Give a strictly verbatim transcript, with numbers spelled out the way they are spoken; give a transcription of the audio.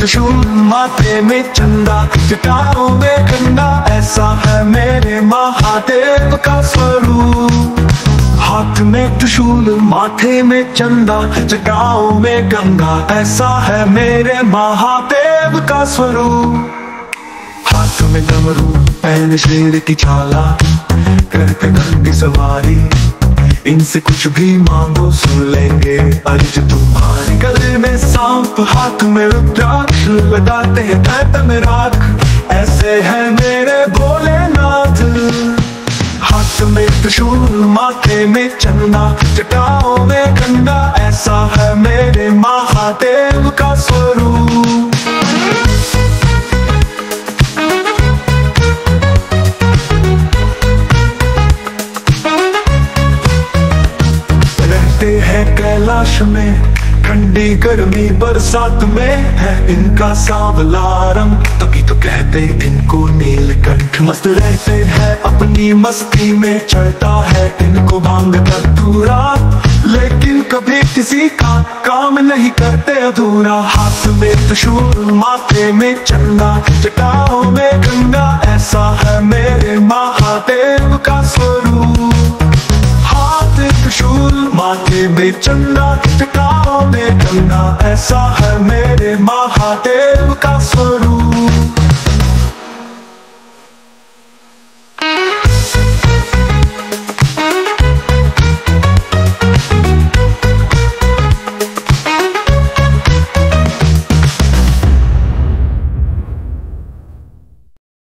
त्रिशूल माथे में चंदा, जटाओं में गंगा, ऐसा है मेरे महादेव का स्वरूप। हाथ में त्रिशूल माथे में चंदा, जटाओं में गंगा, ऐसा है मेरे महादेव का स्वरूप। हाथ में डमरू पहन शेर की छाला, करते घर की सवारी, इनसे कुछ भी मांगो सुन लेंगे अर्ज तुम्हारी। गले में सांप हाथ में रुद्राक्ष, लगाते हैं तैत में राख, ऐसे है मेरे भोलेनाथ। हाथ में त्रिशूल माथे में चंदा, जटाओं में गंगा, ऐसा है मेरे महादेव का स्वरूप। है कैलाश में ठंडी गर्मी बरसात में, है इनका सांवला रंग, तभी तो कहते इनको नीलकंठ। मस्त रहते हैं अपनी मस्ती में, चढ़ता है इनको भांग धतूरा, लेकिन कभी किसी का काम नहीं करते अधूरा। हाथ में त्रिशूल माथे में चंदा, जटाओं में गंगा, ऐसा है मेरे महादेव का स्वरूप। हाथ त्रिशूल माथे में चंदा, जटाओं में गंगा, ऐसा है मेरे महादेव का स्वरूप।